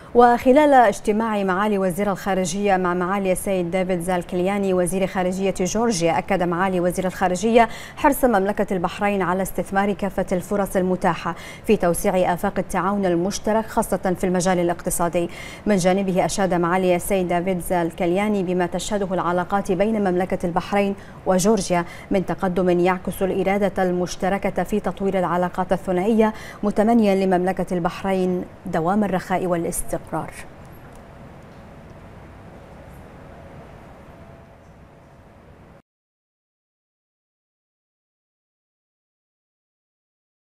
وخلال اجتماع معالي وزير الخارجية مع معالي السيد دافيد زالكلياني وزير خارجية جورجيا، أكد معالي وزير الخارجية حرص مملكة البحرين على استثمار كافة الفرص المتاحة في توسيع آفاق التعاون المشترك خاصة في المجال الاقتصادي. من جانبه أشاد معالي السيد دافيد زالكلياني بما تشهده العلاقات بين مملكة البحرين وجورجيا من تقدم يعكس الإرادة المشتركة في تطوير العلاقات الثنائية، متمنيا لمملكة البحرين دوام الرخاء والاستقرار.